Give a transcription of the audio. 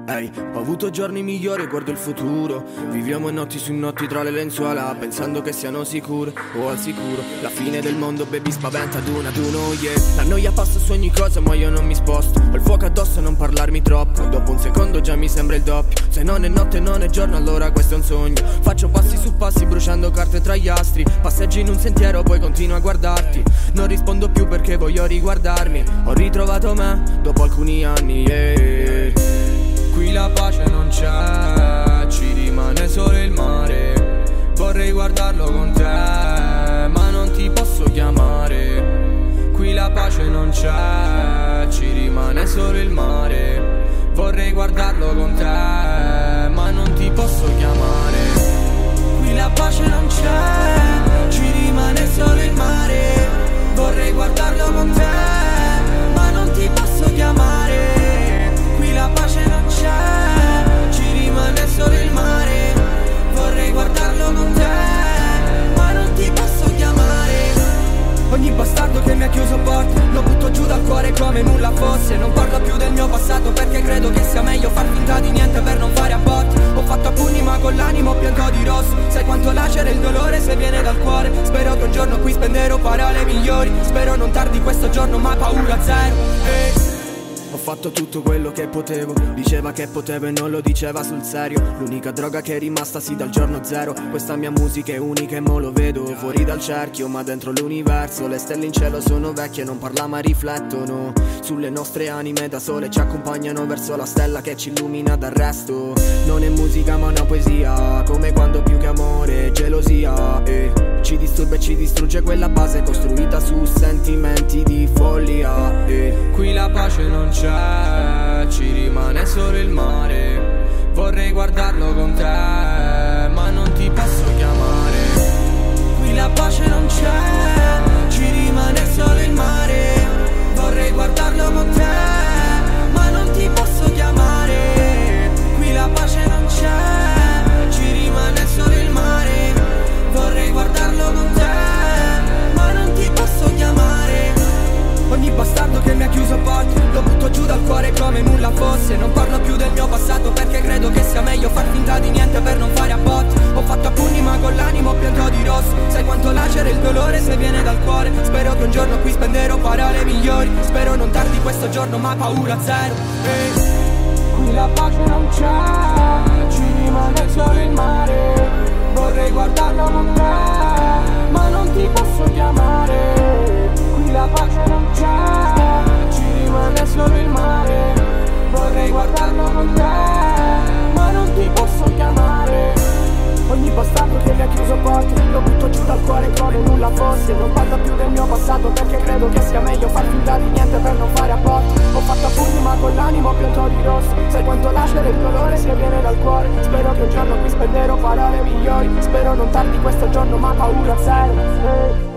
Ehi, ho avuto giorni migliori e guardo il futuro. Viviamo notti su notti tra le lenzuola, pensando che siano sicure o al sicuro. La fine del mondo, baby, spaventa ad uno, yeah. La noia passa su ogni cosa, ma io non mi sposto. Ho il fuoco addosso, non parlarmi troppo. Dopo un secondo già mi sembra il doppio. Se non è notte non è giorno, allora questo è un sogno. Faccio passi su passi, bruciando carte tra gli astri. Passeggio in un sentiero, poi continuo a guardarti. Non rispondo più perché voglio riguardarmi. Ho ritrovato me, dopo alcuni anni, yeah. Qui la pace non c'è, ci rimane solo il mare. Vorrei guardarlo con te, ma non ti posso chiamare. Qui la pace non c'è, ci rimane solo il mare. Vorrei guardarlo con te, ma non ti posso chiamare. Qui la pace non c'è, ci rimane solo il mare. Vorrei guardarlo con te, ma non ti posso chiamare. Qui la pace non c'è, ci rimane solo il mare. Vorrei guardarlo con te, ma non ti posso chiamare. Ogni bastardo che mi ha chiuso porte lo butto giù dal cuore come nulla fosse. Non parlo più del mio passato perché credo che sia meglio far finta di niente per non fare a botte. Ho fatto a pugni ma con l'animo pianto di rosso. Sai quanto lacera il dolore se viene dal cuore. Spero che un giorno qui spenderò parole migliori. Spero non tardi questo giorno ma paura zero, hey. Ho fatto tutto quello che potevo. Diceva che potevo e non lo diceva sul serio. L'unica droga che è rimasta sì dal giorno zero. Questa mia musica è unica e mo lo vedo. Fuori dal cerchio ma dentro l'universo. Le stelle in cielo sono vecchie, non parla ma riflettono sulle nostre anime da sole. Ci accompagnano verso la stella che ci illumina dal resto. Non è musica ma una poesia, come quando più che amore, gelosia, ci disturba e ci distrugge quella base costruita su sentimenti di follia, Qui la pace non c'è, ci rimane solo il mare. Vorrei guardarlo con te, ma non ti posso chiamare. Qui la pace non c'è, ci rimane solo il mare. Vorrei guardarlo con te, ma non ti posso chiamare. Qui la pace non c'è, ci rimane solo il mare. Vorrei guardarlo con te, ma non ti posso chiamare. Ogni bastardo che mi ha chiuso porte lo butto giù dal cuore come nulla fosse. Non parlo più del mio passato perché credo che sia meglio far finta di niente per non fare a botte. Ho fatto a pugni ma con l'animo pianto di rosso. Sai quanto lacera il dolore se viene dal cuore. Spero che un giorno qui spenderò parole migliori. Spero non tardi questo giorno ma paura zero, hey. Qui la pace non c'è, ci rimane solo il mare. Vorrei guardarlo con te, ma non ti posso chiamare. Qui la pace non c'è, ci rimane solo il mare. Vorrei guardarlo con te, ma non ti posso chiamare. Ogni bastardo che mi ha chiuso porte lo butto giù dal cuore come nulla fosse. Non parlo più del mio passato perché credo che sia meglio far finta di niente per non fare a botte. Ho fatto a pugni ma con l'animo pianto di rosso. Sai quanto lacera il dolore se viene dal cuore. Spero che un giorno qui spenderò parole migliori. Spero non tardi questo giorno ma paura zero, hey.